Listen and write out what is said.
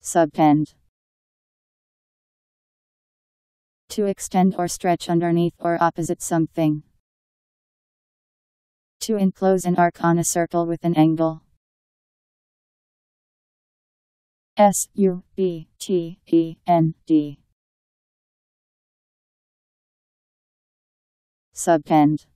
Subtend. To extend or stretch underneath or opposite something. To enclose an arc on a circle with an angle. S-U-B-T-E-N-D. Subtend.